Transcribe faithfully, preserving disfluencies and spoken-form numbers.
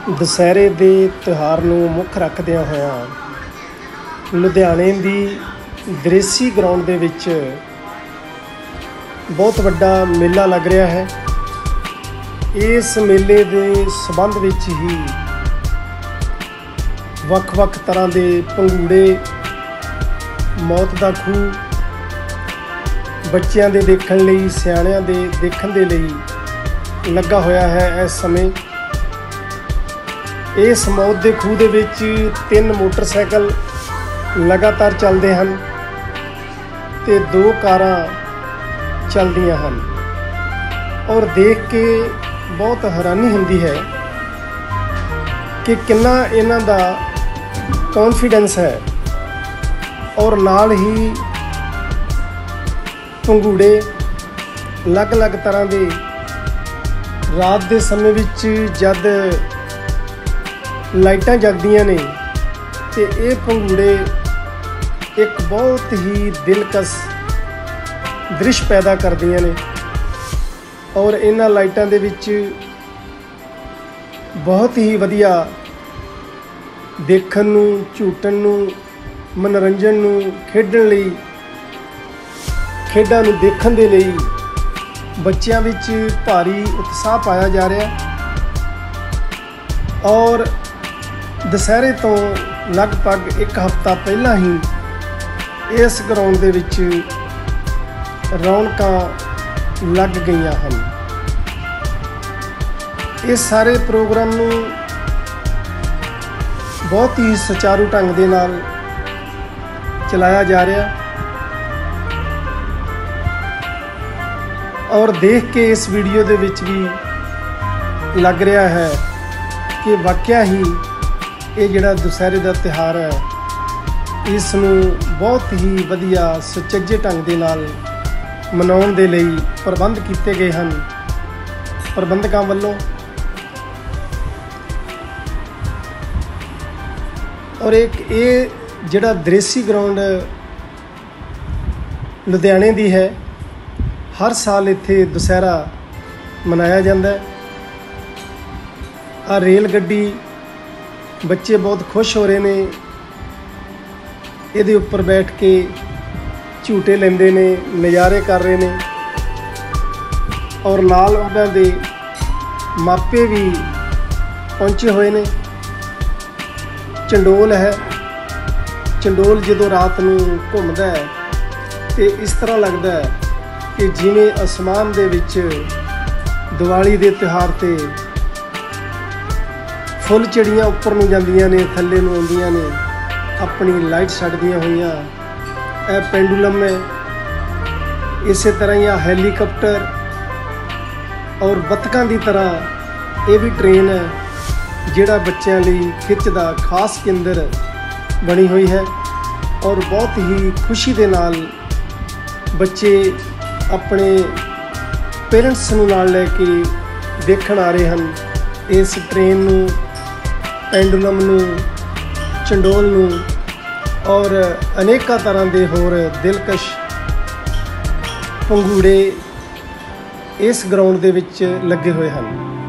ਦੁਸਹਿਰੇ ਦੇ ਤਿਉਹਾਰ ਨੂੰ ਮੁੱਖ ਰੱਖਦਿਆਂ ਹੋਇਆਂ ਲੁਧਿਆਣੇ ਦੀ ਦ੍ਰੇਸੀ ਗਰਾਊਂਡ ਦੇ ਵਿੱਚ ਬਹੁਤ ਵੱਡਾ ਮੇਲਾ ਲੱਗ ਰਿਹਾ ਹੈ। ਇਸ ਮੇਲੇ ਦੇ ਸੰਬੰਧ ਵਿੱਚ ਹੀ ਵੱਖ-ਵੱਖ ਤਰ੍ਹਾਂ ਦੇ ਭੰਗੂੜੇ, ਮੌਤ ਦਾ ਖੂਹ, ਬੱਚਿਆਂ ਦੇ ਦੇਖਣ ਲਈ, ਸਿਆਣਿਆਂ ਦੇ ਦੇਖਣ ਦੇ ਲਈ ਲੱਗਾ ਹੋਇਆ ਹੈ। ਇਸ ਸਮੇਂ ਇਸ ਮੌਤ ਦੇ ਖੂਹ ਦੇ ਵਿੱਚ ਤਿੰਨ ਮੋਟਰਸਾਈਕਲ ਲਗਾਤਾਰ ਚੱਲਦੇ ਹਨ ਤੇ ਦੋ ਕਾਰਾਂ ਚੱਲਦੀਆਂ ਹਨ ਔਰ ਦੇਖ ਕੇ ਬਹੁਤ ਹੈਰਾਨੀ ਹੁੰਦੀ ਹੈ ਕਿ ਕਿੰਨਾ ਇਹਨਾਂ ਦਾ ਕੌਨਫੀਡੈਂਸ ਹੈ। ਔਰ ਨਾਲ ਹੀ ਭੰਗੂੜੇ ਅਲੱਗ-ਅਲੱਗ ਤਰ੍ਹਾਂ ਦੇ ਰਾਤ ਦੇ ਸਮੇਂ ਵਿੱਚ ਜਦ ਲਾਈਟਾਂ ਜਗਦੀਆਂ ਨੇ ਤੇ ਇਹ ਭੰਗੂੜੇ ਇੱਕ ਬਹੁਤ ਹੀ ਦਿਲਕਸ਼ ਦ੍ਰਿਸ਼ ਪੈਦਾ ਕਰਦੀਆਂ ਨੇ ਔਰ ਇਹਨਾਂ ਲਾਈਟਾਂ ਦੇ ਵਿੱਚ ਬਹੁਤ ਹੀ ਵਧੀਆ ਦੇਖਣ ਨੂੰ, ਝੂਟਣ ਨੂੰ, ਮਨੋਰੰਜਨ ਨੂੰ, ਖੇਡਣ ਲਈ, ਖੇਡਾਂ ਨੂੰ ਦੇਖਣ ਦੇ ਲਈ ਬੱਚਿਆਂ ਵਿੱਚ ਭਾਰੀ ਉਤਸ਼ਾਹ ਪਾਇਆ ਜਾ ਰਿਹਾ ਔਰ ਦੁਸਹਿਰੇ ਤੋਂ ਲਗਭਗ ਇੱਕ ਹਫ਼ਤਾ ਪਹਿਲਾਂ ਹੀ ਇਸ ਗਰਾਊਂਡ ਦੇ ਵਿੱਚ ਰੌਣਕਾਂ ਲੱਗ ਗਈਆਂ ਹਨ। ਇਸ ਸਾਰੇ ਪ੍ਰੋਗਰਾਮ ਨੂੰ ਬਹੁਤ ਹੀ ਸੁਚਾਰੂ ਢੰਗ ਦੇ ਨਾਲ ਚਲਾਇਆ ਜਾ ਰਿਹਾ ਔਰ ਦੇਖ ਕੇ ਇਸ ਵੀਡੀਓ ਦੇ ਵਿੱਚ ਵੀ ਲੱਗ ਰਿਹਾ ਹੈ ਕਿ ਵਾਕਿਆ ਹੀ ਇਹ ਜਿਹੜਾ ਦੁਸਹਿਰੇ ਦਾ ਤਿਉਹਾਰ ਹੈ ਇਸ ਨੂੰ ਬਹੁਤ ਹੀ ਵਧੀਆ ਸੁਚੱਜੇ ਢੰਗ ਦੇ ਨਾਲ ਮਨਾਉਣ ਦੇ ਲਈ ਪ੍ਰਬੰਧ ਕੀਤੇ ਗਏ ਹਨ ਪ੍ਰਬੰਧਕਾਂ ਵੱਲੋਂ। ਔਰ ਇੱਕ ਇਹ ਜਿਹੜਾ ਦ੍ਰੇਸੀ ਗਰਾਊਂਡ ਲੁਧਿਆਣੇ ਦੀ ਹੈ, ਹਰ ਸਾਲ ਇੱਥੇ ਦੁਸਹਿਰਾ ਮਨਾਇਆ ਜਾਂਦਾ ਹੈ। ਆ ਰੇਲ ਗੱਡੀ, ਬੱਚੇ ਬਹੁਤ ਖੁਸ਼ ਹੋ ਰਹੇ ਨੇ, ਇਹਦੇ ਉੱਪਰ ਬੈਠ ਕੇ ਝੂਟੇ ਲੈਂਦੇ ਨੇ, ਨਜ਼ਾਰੇ ਕਰ ਰਹੇ ਨੇ ਔਰ ਨਾਲ ਉਹਨਾਂ ਦੇ ਮਾਪੇ ਵੀ ਪਹੁੰਚੇ ਹੋਏ ਨੇ। ਚੰਡੋਲ ਹੈ, ਚੰਡੋਲ ਜਦੋਂ ਰਾਤ ਨੂੰ ਘੁੰਮਦਾ ਹੈ ਤੇ ਇਸ ਤਰ੍ਹਾਂ ਲੱਗਦਾ ਹੈ ਕਿ ਜਿਵੇਂ ਅਸਮਾਨ ਦੇ ਵਿੱਚ ਦੀਵਾਲੀ ਦੇ ਤਿਉਹਾਰ 'ਤੇ ਫੁੱਲ ਚਿੜੀਆਂ ਉੱਪਰ ਨੂੰ ਜਾਂਦੀਆਂ ਨੇ, ਥੱਲੇ ਨੂੰ ਆਉਂਦੀਆਂ ਨੇ, ਆਪਣੀ ਲਾਈਟ ਛੱਡਦੀਆਂ ਹੋਈਆਂ। ਇਹ ਪੈਂਡੂਲਮ ਹੈ। ਇਸੇ ਤਰ੍ਹਾਂ ਹੀ ਆ ਹੈਲੀਕਾਪਟਰ ਔਰ ਬੱਤਕਾਂ ਦੀ ਤਰ੍ਹਾਂ ਇਹ ਵੀ ਟ੍ਰੇਨ ਹੈ ਜਿਹੜਾ ਬੱਚਿਆਂ ਲਈ ਖਿੱਚ ਦਾ ਖਾਸ ਕੇਂਦਰ ਬਣੀ ਹੋਈ ਹੈ ਔਰ ਬਹੁਤ ਹੀ ਖੁਸ਼ੀ ਦੇ ਨਾਲ ਬੱਚੇ ਆਪਣੇ ਪੇਰੈਂਟਸ ਨੂੰ ਨਾਲ ਲੈ ਕੇ ਦੇਖਣ ਆ ਰਹੇ ਹਨ ਇਸ ਟ੍ਰੇਨ ਨੂੰ, ਪੈਂਡੂਲਮ ਨੂੰ, ਚੰਡੋਲ ਨੂੰ ਔਰ ਅਨੇਕਾਂ ਤਰ੍ਹਾਂ ਦੇ ਹੋਰ ਦਿਲਕਸ਼ ਭੰਗੂੜੇ ਇਸ ਗਰਾਊਂਡ ਦੇ ਵਿੱਚ ਲੱਗੇ ਹੋਏ ਹਨ।